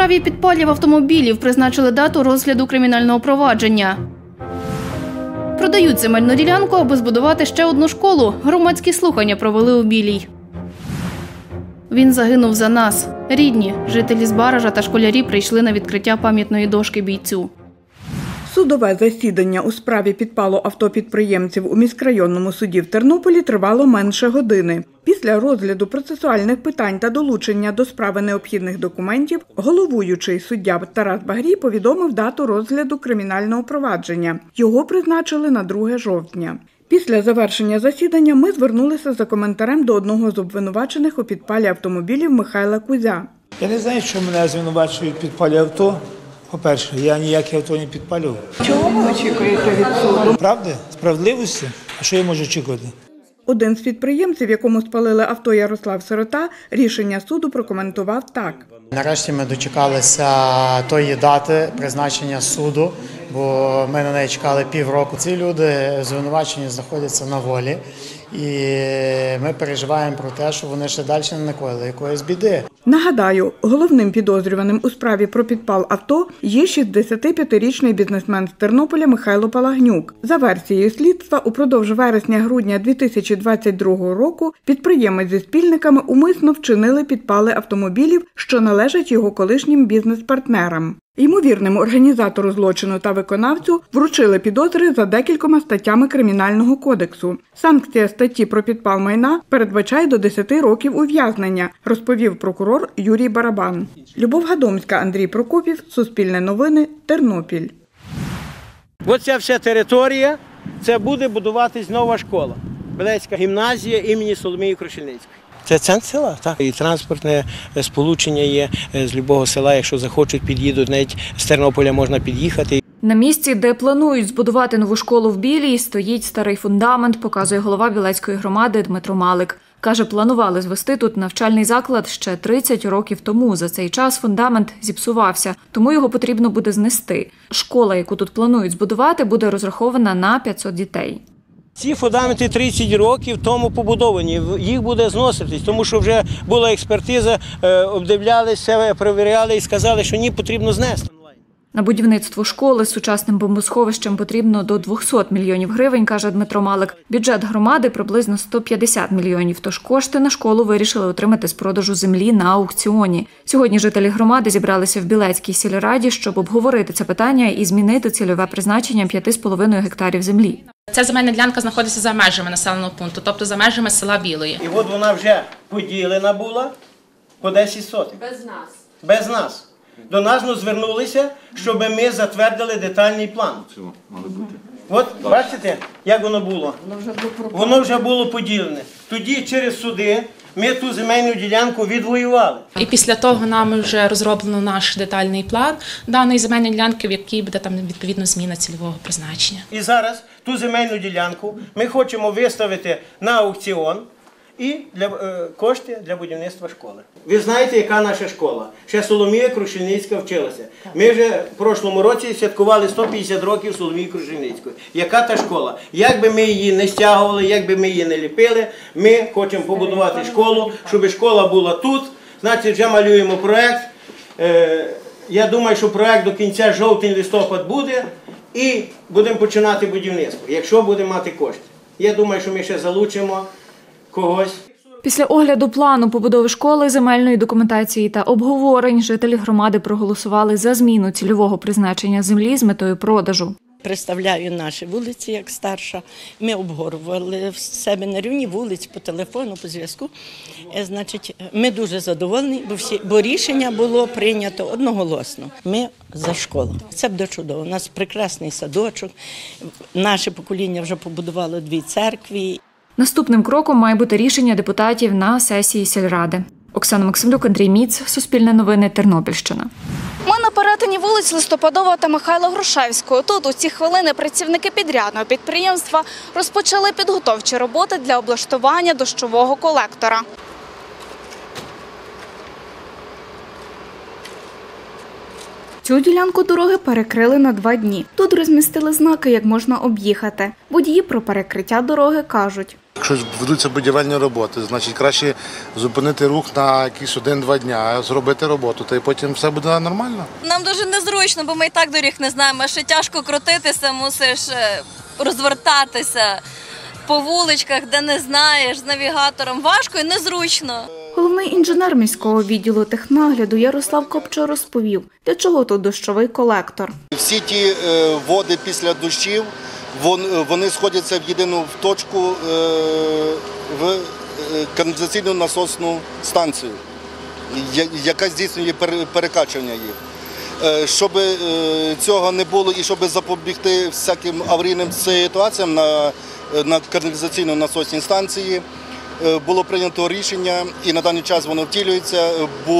справі підпалів автомобілів призначили дату розгляду кримінального провадження. Продають земельну ділянку, аби збудувати ще одну школу. Громадські слухання провели у Білій. Він загинув за нас. Рідні, жителі Збаража та школярі прийшли на відкриття пам'ятної дошки бійцю. Судове засідання у справі підпалу авто підприємців у міськрайонному суді в Тернополі тривало менше години. Після розгляду процесуальних питань та долучення до справи необхідних документів, головуючий суддя Тарас Багрій повідомив дату розгляду кримінального провадження. Його призначили на 2 жовтня. Після завершення засідання ми звернулися за коментарем до одного з обвинувачених у підпалі автомобілів Михайла Кузя. Я не знаю, що мене звинувачують у підпалі авто. По-перше, я ніяке авто не підпалював. Чого ви очікуєте від суду? Правди? Справедливості? А що я можу очікувати? Один з підприємців, якому спалили авто Ярослав Сирота, рішення суду прокоментував так. Нарешті ми дочекалися тої дати призначення суду, бо ми на неї чекали півроку. Ці люди звинувачені знаходяться на волі, і ми переживаємо про те, що вони ще далі не накоїли якоїсь біди. Нагадаю, головним підозрюваним у справі про підпал авто є 65-річний бізнесмен з Тернополя Михайло Палагнюк. За версією слідства, упродовж вересня-грудня 2022 року підприємець зі спільниками умисно вчинили підпали автомобілів, що належать його колишнім бізнес-партнерам. Ймовірному організатору злочину та виконавцю вручили підозри за декількома статтями Кримінального кодексу. Санкція статті про підпал майна передбачає до 10 років ув'язнення, розповів прокурор Юрій Барабан. Любов Гадомська, Андрій Прокопів, Суспільне новини, Тернопіль. Оця вся територія, це буде будуватись нова школа. Білецька гімназія імені Соломії Крушельницької. Це центр села, так. І транспортне сполучення є з любого села, якщо захочуть, під'їдуть, навіть з Тернополя можна під'їхати. На місці, де планують збудувати нову школу в Білій, стоїть старий фундамент, показує голова Білецької громади Дмитро Малик. Каже, планували звести тут навчальний заклад ще 30 років тому. За цей час фундамент зіпсувався, тому його потрібно буде знести. Школа, яку тут планують збудувати, буде розрахована на 500 дітей. Ці фундаменти 30 років тому побудовані, їх буде зноситись, тому що вже була експертиза, обдивлялися, перевіряли і сказали, що ні, потрібно знести. На будівництво школи з сучасним бомбосховищем потрібно до 200 мільйонів гривень, каже Дмитро Малик. Бюджет громади – приблизно 150 мільйонів, тож кошти на школу вирішили отримати з продажу землі на аукціоні. Сьогодні жителі громади зібралися в Білецькій сільраді, щоб обговорити це питання і змінити цільове призначення 5,5 гектарів землі. Ця земельна ділянка знаходиться за межами населеного пункту, тобто за межами села Білої. І от вона вже поділена була по 10 сотих. Без нас. Без нас. До нас звернулися, щоб ми затвердили детальний план. От бачите, як воно було? Воно вже було поділене. Тоді через суди ми ту земельну ділянку відвоювали. І після того нами вже розроблено наш детальний план даної земельної ділянки, в якій буде там відповідно зміна цільового призначення. І зараз ту земельну ділянку ми хочемо виставити на аукціон і кошти для будівництва школи. Ви знаєте, яка наша школа? Ще Соломія Крушельницька вчилася. Ми вже в прошлому році святкували 150 років Соломії Крушельницької. Яка та школа? Як би ми її не стягували, як би ми її не ліпили, ми хочемо побудувати школу, щоб школа була тут. Значить, вже малюємо проєкт. Я думаю, що проєкт до кінця жовтень-листопад буде і будемо починати будівництво, якщо будемо мати кошти. Я думаю, що ми ще залучимо когось. Після огляду плану побудови школи, земельної документації та обговорень жителі громади проголосували за зміну цільового призначення землі з метою продажу. Представляю наші вулиці як старша. Ми обговорювали в себе на рівні вулиць по телефону, по зв'язку. Значить, ми дуже задоволені, бо рішення було прийнято одноголосно. Ми за школу. Це буде чудово. У нас прекрасний садочок. Наше покоління вже побудувало 2 церкви. Наступним кроком має бути рішення депутатів на сесії сільради. Оксана Максимлюк, Андрій Міц, Суспільне новини, Тернопільщина. Ми на перетині вулиць Листопадова та Михайла Грушевського. Тут у ці хвилини працівники підрядного підприємства розпочали підготовчі роботи для облаштування дощового колектора. Цю ділянку дороги перекрили на 2 дні. Тут розмістили знаки, як можна об'їхати. Водії про перекриття дороги кажуть. якщо ведуться будівельні роботи, значить краще зупинити рух на якісь 1-2 дня, зробити роботу, та й потім все буде нормально. Нам дуже незручно, бо ми і так доріг не знаємо, ще тяжко крутитися, мусиш розвертатися по вуличках, де не знаєш, з навігатором. Важко і незручно. Головний інженер міського відділу технагляду Ярослав Копчо розповів, для чого тут дощовий колектор. Всі ті води після дощів, вони сходяться в єдину точку в каналізаційну насосну станцію, яка здійснює перекачування їх. Щоб цього не було і щоб запобігти всяким аварійним ситуаціям на каналізаційно-насосній станції, було прийнято рішення, і на даний час воно втілюється,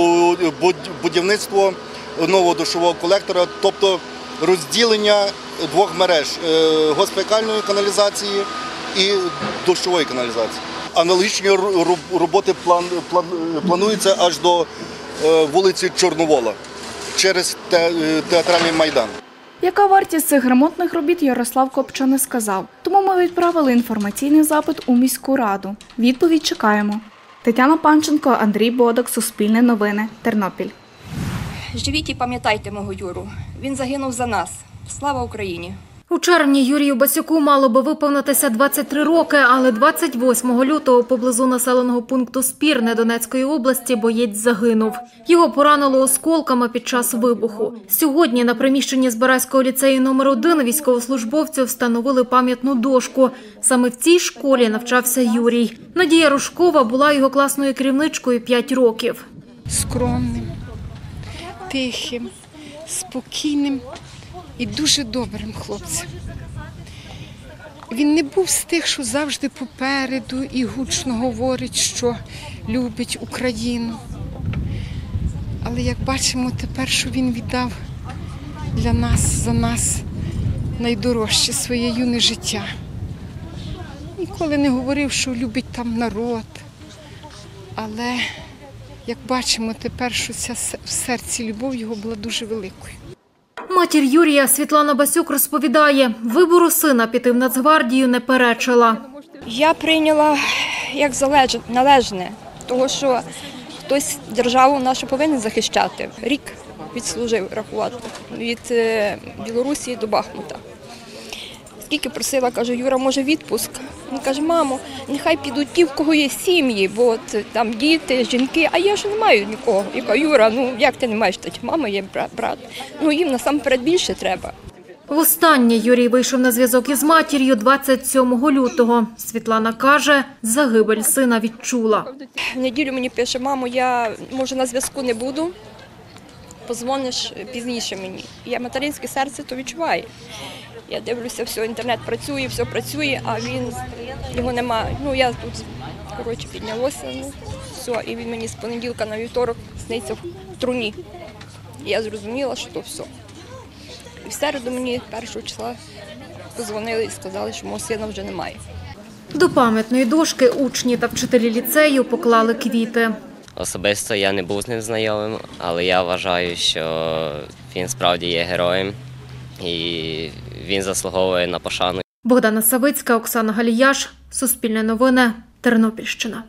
будівництво нового дощового колектора, тобто розділення двох мереж – госпекальної каналізації і дощової каналізації. Аналогічні роботи плануються аж до вулиці Чорновола через Театральний майдан. Яка вартість цих ремонтних робіт, Ярослав Копчо не сказав. Тому ми відправили інформаційний запит у міську раду. Відповідь чекаємо. Тетяна Панченко, Андрій Бодок, Суспільне новини, Тернопіль. Живіть і пам'ятайте мого Юру. Він загинув за нас. Слава Україні! У червні Юрію Басюку мало би виповнитися 23 роки, але 28 лютого поблизу населеного пункту Спірне Донецької області боєць загинув. Його поранило осколками під час вибуху. Сьогодні на приміщенні Збаразького ліцею номер 1 військовослужбовцю встановили пам'ятну дошку. Саме в цій школі навчався Юрій. Надія Рожкова була його класною керівничкою 5 років. Скромним, тихим, спокійним і дуже добрим хлопцем. Він не був з тих, що завжди попереду і гучно говорить, що любить Україну. Але як бачимо тепер, що він віддав для нас, за нас найдорожче своє юне життя. Ніколи не говорив, що любить там народ. Але як бачимо тепер, що ця в серці любов його була дуже великою. Матір Юрія Світлана Басюк розповідає, вибору сина піти в Нацгвардію не перечила. Я прийняла як належне, тому що хтось державу нашу повинен захищати. Рік відслужив, рахувати, від Білорусі до Бахмута. Скільки просила, кажу, Юра, може відпуск? Він каже, мамо, нехай підуть ті, в кого є сім'ї, бо от, там діти, жінки, а я ж не маю нікого. Я кажу, Юра, ну як ти не маєш? Мама є, брат. Ну їм насамперед більше треба. Востаннє Юрій вийшов на зв'язок із матір'ю 27 лютого. Світлана каже, загибель сина відчула. В неділю мені пише, мамо, я, може, на зв'язку не буду, позвониш пізніше мені. Я материнське серце то відчуваю. Я дивлюся, все, інтернет працює, а його немає. Ну, я тут, коротше, піднялося, ну, все, і він мені з понеділка на вівторок сниться в труні. І я зрозуміла, що то все. І в середу мені 1 числа подзвонили і сказали, що мого сина вже немає. До пам'ятної дошки учні та вчителі ліцею поклали квіти. Особисто я не був з ним знайомим, але я вважаю, що він справді є героєм. І він заслуговує на пошану. Богдана Савицька, Оксана Галіяш, Суспільне новини, Тернопільщина.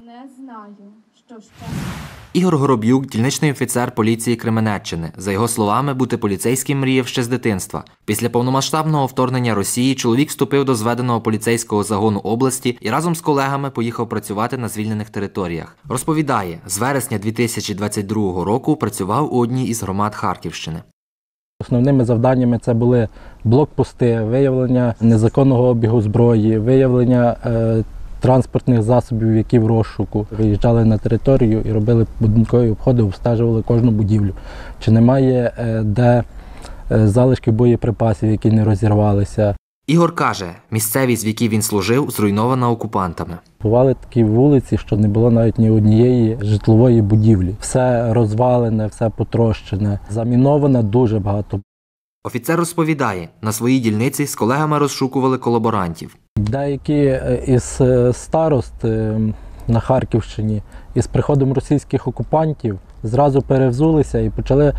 Ігор Гороб'юк – дільничний офіцер поліції Кременеччини. За його словами, бути поліцейським мріяв ще з дитинства. Після повномасштабного вторгнення Росії чоловік вступив до зведеного поліцейського загону області і разом з колегами поїхав працювати на звільнених територіях. Розповідає, з вересня 2022 року працював у одній із громад Харківщини. Основними завданнями це були блокпости, виявлення незаконного обігу зброї, виявлення транспортних засобів, які в розшуку. Виїжджали на територію і робили будинкові обходи, обстежували кожну будівлю. Чи немає де залишків боєприпасів, які не розірвалися. Ігор каже, місцевість, в якій він служив, зруйнована окупантами. Бували такі вулиці, що не було навіть ні однієї житлової будівлі. Все розвалене, все потрощене, заміноване дуже багато. Офіцер розповідає, на своїй дільниці з колегами розшукували колаборантів. Деякі із старост на Харківщині із приходом російських окупантів зразу перевзулися і почали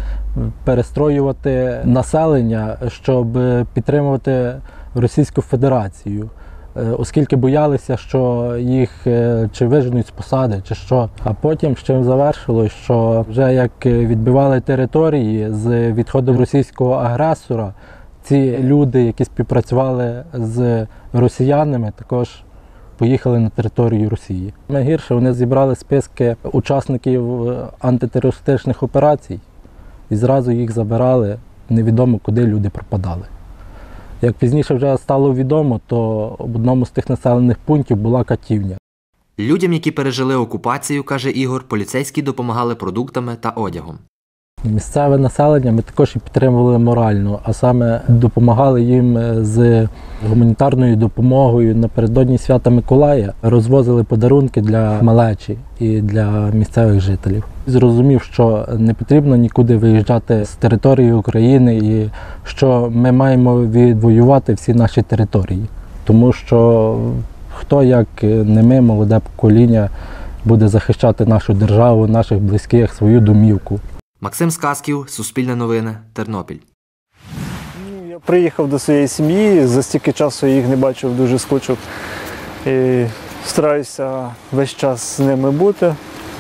перестроювати населення, щоб підтримувати Російську Федерацію. оскільки боялися, що їх чи виженуть з посади, чи що. А потім з чим завершилось, що вже як відбивали території з відходом російського агресора, ці люди, які співпрацювали з росіянами, також поїхали на територію Росії. Найгірше, вони зібрали списки учасників антитерористичних операцій і зразу їх забирали, невідомо куди люди пропадали. Як пізніше вже стало відомо, то в одному з тих населених пунктів була катівня. Людям, які пережили окупацію, каже Ігор, поліцейські допомагали продуктами та одягом. Місцеве населення ми також і підтримували морально, а саме допомагали їм з гуманітарною допомогою. Напередодні свята Миколая розвозили подарунки для малечі і для місцевих жителів. Зрозумів, що не потрібно нікуди виїжджати з території України і що ми маємо відвоювати всі наші території. Тому що хто, як не ми, молоде покоління, буде захищати нашу державу, наших близьких, свою домівку. Максим Сказків, Суспільне новини, Тернопіль. Я приїхав до своєї сім'ї, за стільки часу я їх не бачив, дуже скучив. І стараюся весь час з ними бути,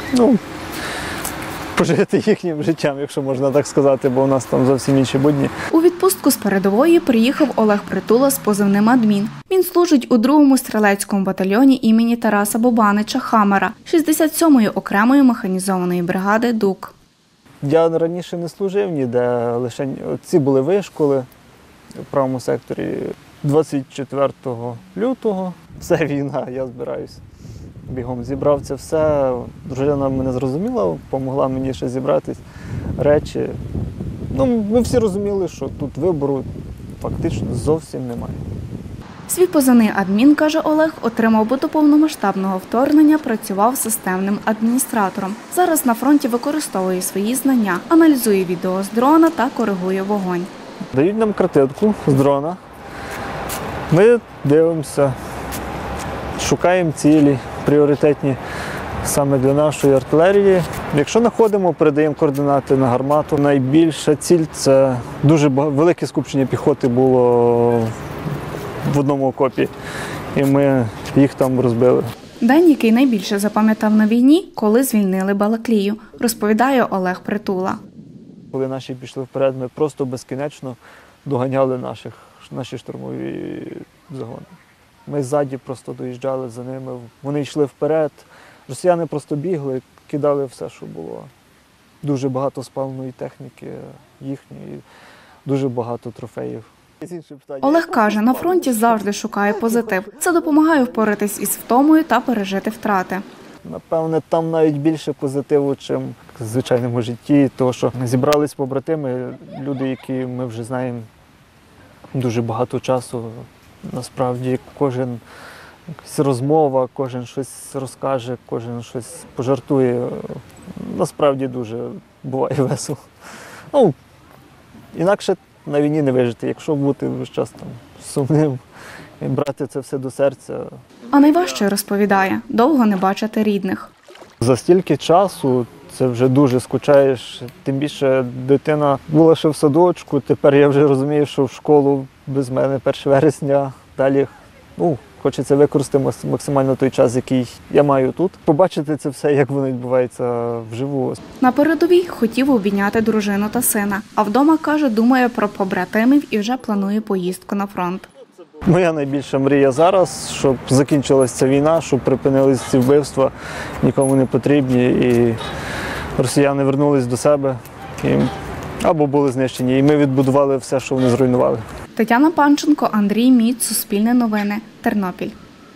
пожити їхнім життям, якщо можна так сказати, бо у нас там зовсім інші будні. У відпустку з передової приїхав Олег Притула з позивним «Адмін». Він служить у 2-му стрілецькому батальйоні імені Тараса Бобанича Хамера 67-ї окремої механізованої бригади «ДУК». Я раніше не служив ніде, лише ці були вишколи в правому секторі. 24 лютого, все війна, я збираюся. Бігом зібрав це все, дружина мене зрозуміла, допомогла мені ще зібрати речі. Ми всі розуміли, що тут вибору фактично зовсім немає. Свій позивний «Адмін», каже Олег, отримав, бо до повномасштабного вторгнення працював системним адміністратором. Зараз на фронті використовує свої знання, аналізує відео з дрона та коригує вогонь. Дають нам картинку з дрона, ми дивимося, шукаємо цілі пріоритетні саме для нашої артилерії. Якщо знаходимо, передаємо координати на гармату. Найбільша ціль – це дуже велике скупчення піхоти було в одному окопі, і ми їх там розбили. День, який найбільше запам'ятав на війні, коли звільнили Балаклію, розповідає Олег Притула. Коли наші пішли вперед, ми просто безкінечно доганяли наші штурмові загони. Ми ззаді просто доїжджали за ними, вони йшли вперед. Росіяни просто бігли, кидали все, що було. Дуже багато спаленої техніки їхньої, дуже багато трофеїв. Олег каже, на фронті завжди шукає позитив. Це допомагає впоратись із втомою та пережити втрати. Напевне, там навіть більше позитиву, ніж в звичайному житті, тому що зібрались побратими, люди, які ми вже знаємо дуже багато часу. Насправді кожен розмова, кожен щось розкаже, кожен щось пожартує. Насправді дуже буває весело. Інакше на війні не вижити, якщо бути весь час там сумним і брати це все до серця. А найважче, розповідає, довго не бачити рідних. За стільки часу це вже дуже скучаєш, тим більше дитина була ще в садочку, тепер я вже розумію, що в школу без мене 1 вересня, далі хочеться використати максимально той час, який я маю тут, побачити це все, як воно відбувається вживу. На передовій хотів обійняти дружину та сина, а вдома, каже, думає про побратимів і вже планує поїздку на фронт. Моя найбільша мрія зараз, щоб закінчилася ця війна, щоб припинилися ці вбивства, нікому не потрібні, і росіяни вернулись до себе, або були знищені, і ми відбудували все, що вони зруйнували. Тетяна Панченко, Андрій Міць, Суспільне новини, Тернопіль.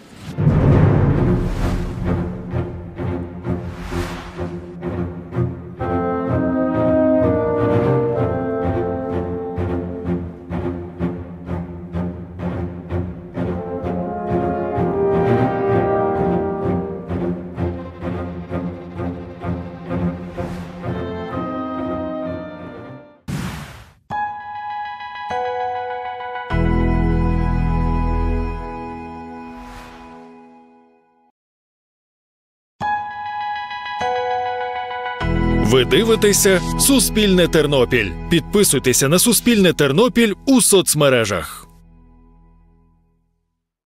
Ви дивитеся «Суспільне Тернопіль». Підписуйтеся на «Суспільне Тернопіль» у соцмережах.